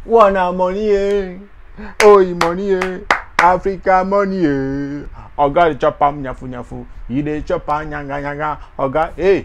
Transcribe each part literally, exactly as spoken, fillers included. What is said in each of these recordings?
Wana money, oh money, Africa money. Oga de chop am nyafu nyafu, il de chop am nyanga nyanga. Oga, hey.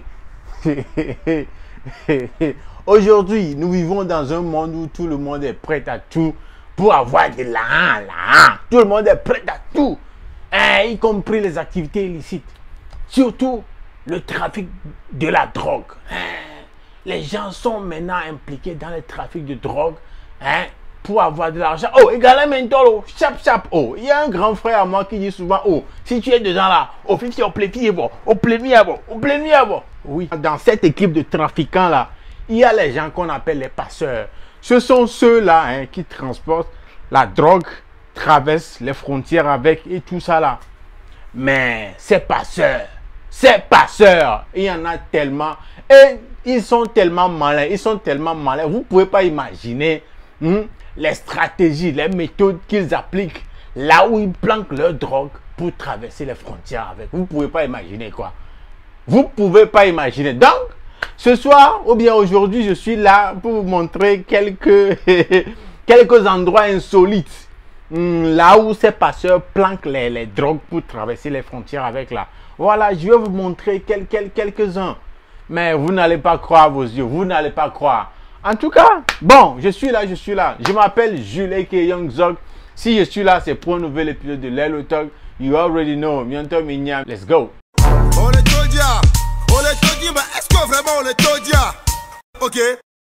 Aujourd'hui, nous vivons dans un monde où tout le monde est prêt à tout pour avoir de l'argent, là. Tout le monde est prêt à tout, hein, y compris les activités illicites. Surtout le trafic de la drogue. Hein. Les gens sont maintenant impliqués dans le trafic de drogue, hein, pour avoir de l'argent. Oh, également mentolo, chap chap. Oh, il y a un grand frère à moi qui dit souvent, oh, si tu es dedans là, oh, si tu es au plénier, bon, au plénier, bon, au plénier, bon. Oui, dans cette équipe de trafiquants là, il y a les gens qu'on appelle les passeurs. Ce sont ceux-là, hein, qui transportent la drogue, traversent les frontières avec et tout ça là. Mais ces passeurs, ces passeurs, il y en a tellement. Et ils sont tellement malins, ils sont tellement malins. Vous ne pouvez pas imaginer hmm, les stratégies, les méthodes qu'ils appliquent là où ils planquent leur drogue pour traverser les frontières avec. Vous ne pouvez pas imaginer quoi. Vous ne pouvez pas imaginer. Donc, ce soir, ou bien aujourd'hui, je suis là pour vous montrer quelques, quelques endroits insolites. Là où ces passeurs planquent les, les drogues pour traverser les frontières avec là. Voilà, je vais vous montrer quel, quel, quelques-uns. Mais vous n'allez pas croire vos yeux, vous n'allez pas croire. En tout cas, bon, je suis là, je suis là. Je m'appelle Jules aka Young Zog. Si je suis là, c'est pour un nouvel épisode de Lelo Talk. You already know. Bientôt, Mignam. Let's go. On est Todia. On est Todia, mais est-ce que vraiment on est Todia? Ok.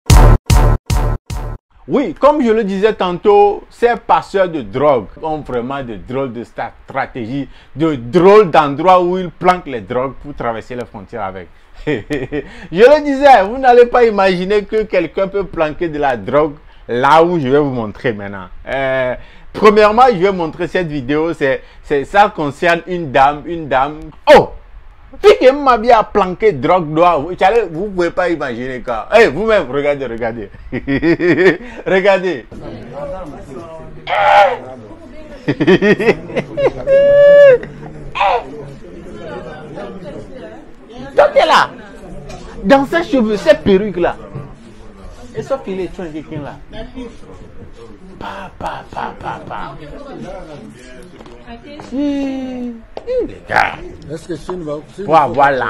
Oui, comme je le disais tantôt, ces passeurs de drogue ont vraiment de drôles de stratégies, de drôles d'endroits où ils planquent les drogues pour traverser les frontières avec. Je le disais, vous n'allez pas imaginer que quelqu'un peut planquer de la drogue là où je vais vous montrer maintenant. Euh, premièrement, je vais montrer cette vidéo, c'est ça concerne une dame, une dame. Oh! Puis m'a bien planqué drogue noire. Vous ne pouvez pas imaginer quoi. Hey, vous-même, regardez, regardez. Regardez. Toi, t'es là. Dans ses cheveux, ces perruques là. Et sauf qu'il est tué quelqu'un là. Pa, pa, pa, pa, pa. Si. Les gars. Est-ce que Chine va... Voilà, voilà.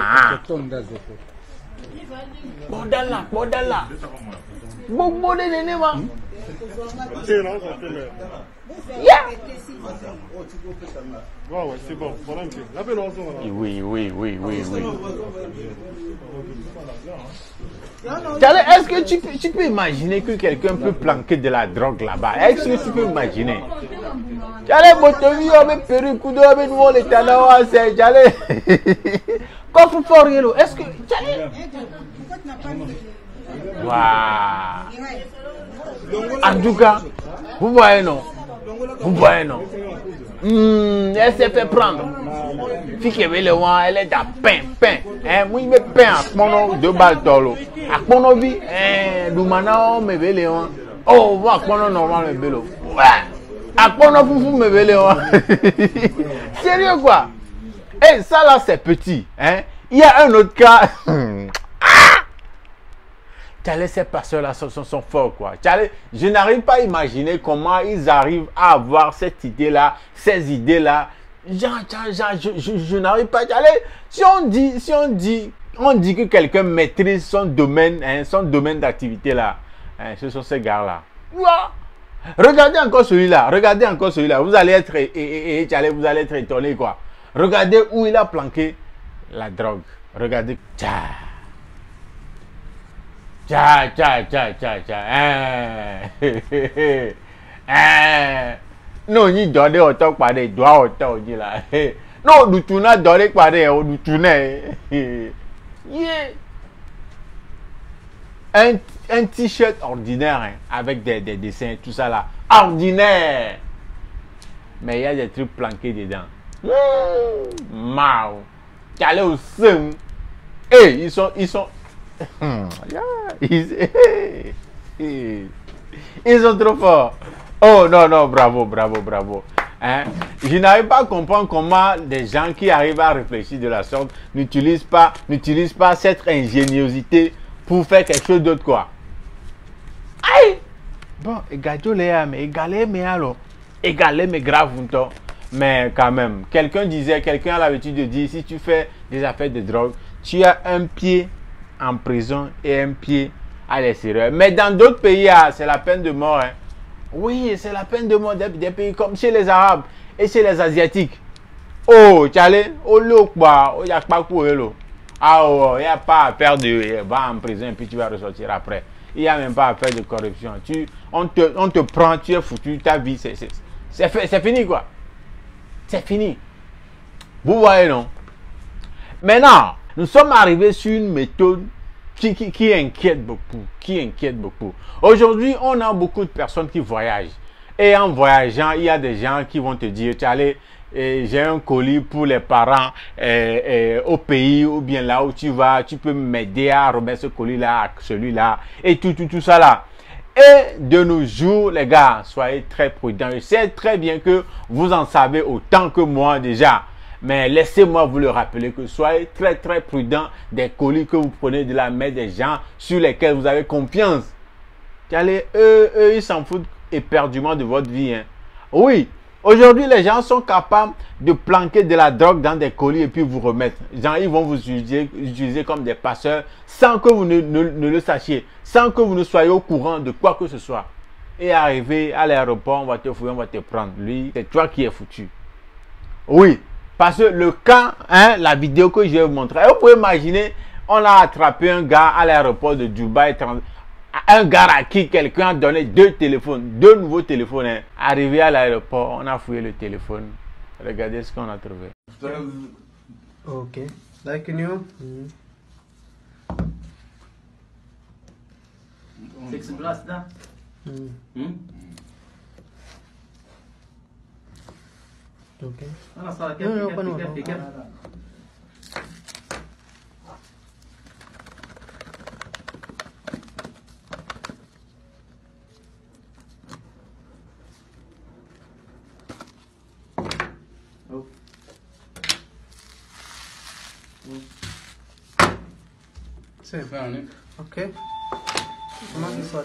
Bodala, bodala. Bobo de nenema. Yeah. Ouais, c'est bon. Oui, oui, oui, oui, oui. Est-ce que tu peux, tu peux imaginer que quelqu'un peut planquer de la drogue là-bas? Est-ce que tu peux imaginer? J'allais motovi avec perruque ou avec nous les talents, c'est j'allais. Coffre fort yellow. Est-ce que j'allais? Waouh. En tout cas, vous voyez non? Vous voyez non? Mmh, elle s'est fait prendre. Fille qui veut le voir, elle est à pain, pain. Hein, moi, il me pain à mon deux balles tolo. À mon vie, hein, Lumana, me veut le voir. Oh, moi, à mon normal, me veut le voir. À mon foufou, me veut le voir. Sérieux, quoi? Et ça, là, c'est petit. Hein. Il y a un autre cas. Ces passeurs-là sont, sont, sont forts, quoi. Je n'arrive pas à imaginer comment ils arrivent à avoir cette idée-là, ces idées-là. Je, je, je, je n'arrive pas. Si on dit, si on dit, on dit que quelqu'un maîtrise son domaine, hein, son domaine d'activité-là, hein, ce sont ces gars-là. Regardez encore celui-là, regardez encore celui-là. Vous allez être, et, et, et, vous allez être étonné, quoi. Regardez où il a planqué la drogue. Regardez. Tcha. Tcha, tcha, tcha, tcha, tcha. Hein. Hein. Non, il doit autant parler, il doit autant dire là. Non, du tout, n'a doit parler, du tout, yeah. Un, un t-shirt ordinaire, hein, avec des, des dessins, tout ça là. Ordinaire. Mais il y a des trucs planqués dedans. Mao. Tu allais au sein. Eh, ils sont, ils sont. Ils, ils sont trop forts. Oh non, non, bravo, bravo, bravo. Hein? Je n'arrive pas à comprendre comment des gens qui arrivent à réfléchir de la sorte n'utilisent pas, n'utilisent pas cette ingéniosité pour faire quelque chose d'autre, quoi. Aïe! Bon, égaler les mais égaler mais alors, égaler mais grave longtemps. Mais quand même, quelqu'un disait, quelqu'un a l'habitude de dire, si tu fais des affaires de drogue, tu as un pied en prison et un pied à l'extérieur. Mais dans d'autres pays, c'est la peine de mort. Hein. Oui, c'est la peine de mort des, des pays comme chez les Arabes et chez les Asiatiques. Oh, tu allais, oh, l'eau, quoi, il n'y a pas quoi, l'eau. Ah, oh, il n'y a pas à faire de, va en prison et puis tu vas ressortir après. Il n'y a même pas à faire de corruption. Tu, on, te, on te prend, tu es foutu, ta vie, c'est fini, quoi. C'est fini. Vous voyez, non? Maintenant, nous sommes arrivés sur une méthode qui, qui, qui inquiète beaucoup. Qui inquiète beaucoup. Aujourd'hui, on a beaucoup de personnes qui voyagent. Et en voyageant, il y a des gens qui vont te dire, tu allez, j'ai un colis pour les parents euh, euh, au pays ou bien là où tu vas, tu peux m'aider à remettre ce colis-là à celui-là et tout, tout, tout ça là. Et de nos jours, les gars, soyez très prudents. Je sais très bien que vous en savez autant que moi déjà. Mais laissez-moi vous le rappeler que soyez très très prudents des colis que vous prenez de la main des gens sur lesquels vous avez confiance. Allez, eux, eux, ils s'en foutent éperdument de votre vie. Hein. Oui, aujourd'hui, les gens sont capables de planquer de la drogue dans des colis et puis vous remettre. Genre, ils vont vous utiliser, utiliser comme des passeurs sans que vous ne, ne, ne le sachiez, sans que vous ne soyez au courant de quoi que ce soit. Et arriver à l'aéroport, on va te fouiller, on va te prendre. Lui, c'est toi qui es foutu. Oui, parce que le cas, hein, la vidéo que je vais vous montrer, vous pouvez imaginer, on a attrapé un gars à l'aéroport de Dubaï, un gars à qui quelqu'un a donné deux téléphones, deux nouveaux téléphones. Hein. Arrivé à l'aéroport, on a fouillé le téléphone. Regardez ce qu'on a trouvé. Ok. Like new. Mm. Six plus da? Mm. Hmm? Ok. Ah, não, só aqui, Não, não, aqui, não, aqui, não. aqui, aqui. Oh. Sim. Found it. Ok. Comment il soit?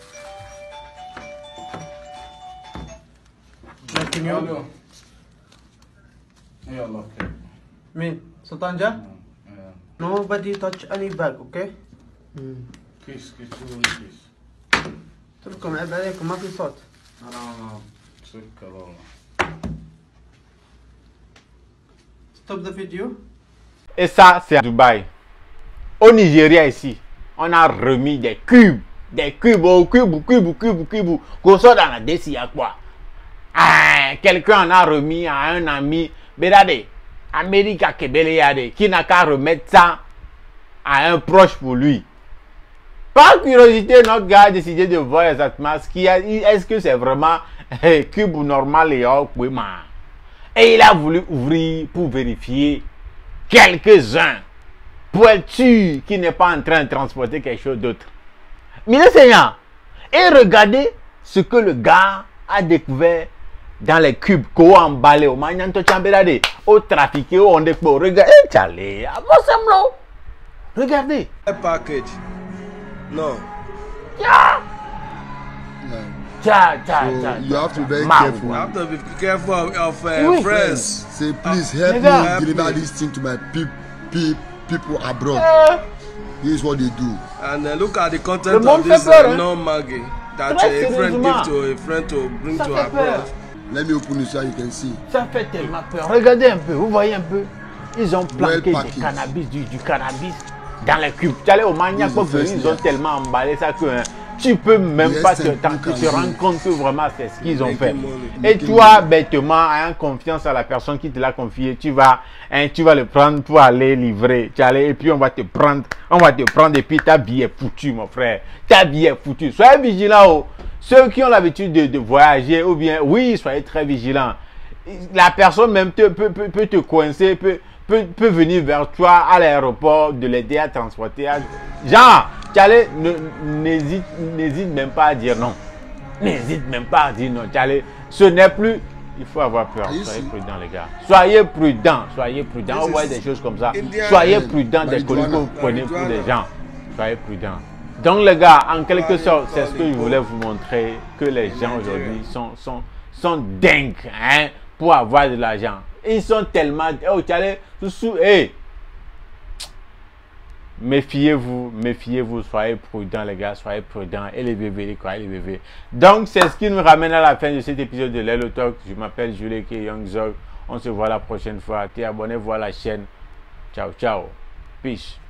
Like new. Hello. Yeah, okay. Me. Sultanja? Yeah. Nobody touch any bag, okay? Mm. Kiss, kiss, you want kiss. تركم عيب عليكم ما في صوت. No, no, no. سكر والله. Stop the video. Et ça, c'est à Dubaï. Au Nigeria, ici, on a remis des cubes. Des cubes, au cube, cube, cube, cube. Qu'on sort dans la D C, il y a quoi? Ah, quelqu'un en a remis à un ami. Regardez, Amérique Kebele, qui n'a qu'à remettre ça à un proche pour lui. Par curiosité, notre gars a décidé de voir exactement ce qu'il y a. Est-ce que c'est vraiment un cube normal et hors? Et il a voulu ouvrir pour vérifier quelques-uns. Pour être sûr qu'il n'est pas en train de transporter quelque chose d'autre. Mais le Seigneur, et regardez ce que le gars a découvert dans les cubes qu'on a emballé au Magnan Chambérade, au trafiqué, au Ondepo. Regardez, Charlie, regardez. A package. No. Yeah. Cha, cha, So cha, you have to be very Mouth. careful. You have to be careful of, of uh, Oui. friends. Say, please help Nigga. me deliver this thing to my pe pe people abroad. Eh, This is what they do. And uh, look at the Le content monde of this fait peur, uh, hein. non-maggie that Très a friend sérieusement. gives to a friend to bring Ça to fait peur. abroad. Let me open it so you can see. Ça fait tellement peur. Regardez un peu, vous voyez un peu. Ils ont planqué Well du packaged. cannabis, du, du cannabis dans les cubes. Tu allais au Magnac, This is the first ils ont year. tellement emballé ça que hein, tu peux même Yes, pas te, and t'en- you te can rendre see. compte que vraiment c'est ce qu'ils ont Making fait. money. Et Making toi, bêtement, ayant confiance à la personne qui te l'a confié, tu vas, hein, tu vas le prendre pour aller livrer. Tu allais, et puis on va te prendre, on va te prendre et puis ta vie est foutue, mon frère. Ta vie est foutue. Soyez vigilants. Oh. Ceux qui ont l'habitude de, de voyager, ou bien, oui, soyez très vigilants. La personne même te, peut, peut, peut te coincer, peut, peut, peut venir vers toi à l'aéroport, de l'aider à transporter. À... Genre, tu allais, ne- n'hésite n'hésite même pas à dire non. N'hésite même pas à dire non. Tu allais, ce n'est plus... Il faut avoir peur. Are you Soyez see? prudents, les gars. Soyez prudents. Soyez prudents. This On voit is des choses comme ça. Indian Soyez and prudents des colis que marijuana. vous prenez pour Marijuana. les gens. Soyez prudents. Donc les gars, en quelque sorte, c'est ce que je voulais vous montrer, que les gens aujourd'hui sont, sont, sont dingues hein, pour avoir de l'argent. Ils sont tellement... Oh, tu allais sous... Hey. Méfiez-vous, méfiez-vous, soyez prudents les gars, soyez prudents. Et les bébés, les quoi, les bébés. Donc c'est ce qui nous ramène à la fin de cet épisode de Lelo Talk. Je m'appelle Julie K. Young Zog. On se voit la prochaine fois. Abonnez-vous à la chaîne. Ciao, ciao. Peace.